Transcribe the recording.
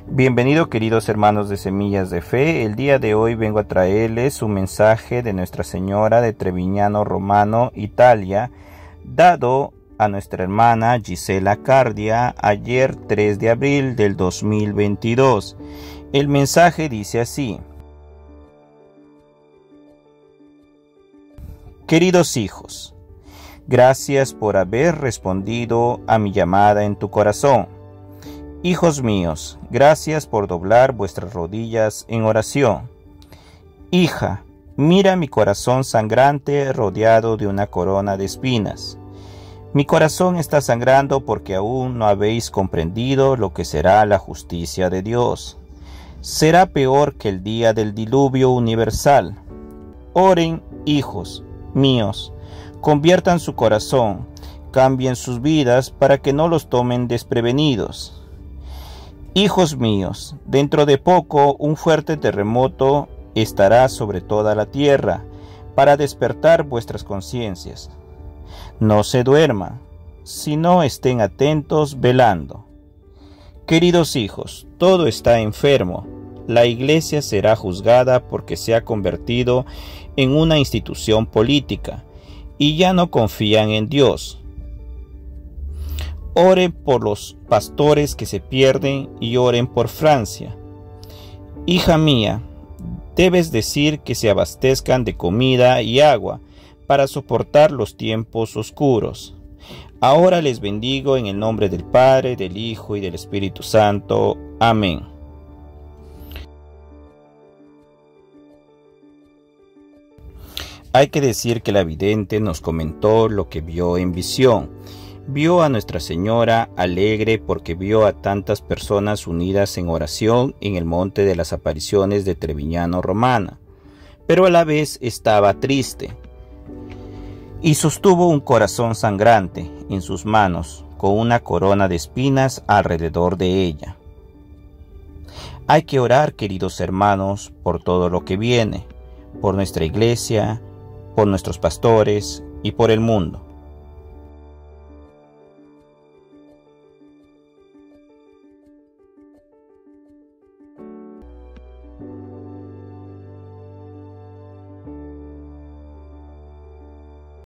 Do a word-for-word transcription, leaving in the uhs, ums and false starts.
Bienvenido, queridos hermanos de Semillas de Fe. El día de hoy vengo a traerles un mensaje de Nuestra Señora de Treviñano Romano, Italia, dado a nuestra hermana Gisela Cardia ayer tres de abril del dos mil veintidós. El mensaje dice así: Queridos hijos, gracias por haber respondido a mi llamada en tu corazón. Hijos míos, gracias por doblar vuestras rodillas en oración. Hija, mira mi corazón sangrante rodeado de una corona de espinas. Mi corazón está sangrando porque aún no habéis comprendido lo que será la justicia de Dios. Será peor que el día del diluvio universal. Oren, hijos míos, conviertan su corazón, cambien sus vidas para que no los tomen desprevenidos. Hijos míos, dentro de poco un fuerte terremoto estará sobre toda la tierra para despertar vuestras conciencias. No se duerman, sino estén atentos velando. Queridos hijos, todo está enfermo. La Iglesia será juzgada porque se ha convertido en una institución política y ya no confían en Dios. Oren por los pastores que se pierden y oren por Francia. Hija mía, debes decir que se abastezcan de comida y agua para soportar los tiempos oscuros. Ahora les bendigo en el nombre del Padre, del Hijo y del Espíritu Santo. Amén. Hay que decir que la vidente nos comentó lo que vio en visión. Vio a Nuestra Señora alegre porque vio a tantas personas unidas en oración en el Monte de las Apariciones de Treviñano Romana, pero a la vez estaba triste y sostuvo un corazón sangrante en sus manos con una corona de espinas alrededor de ella. Hay que orar, queridos hermanos, por todo lo que viene, por nuestra iglesia, por nuestros pastores y por el mundo.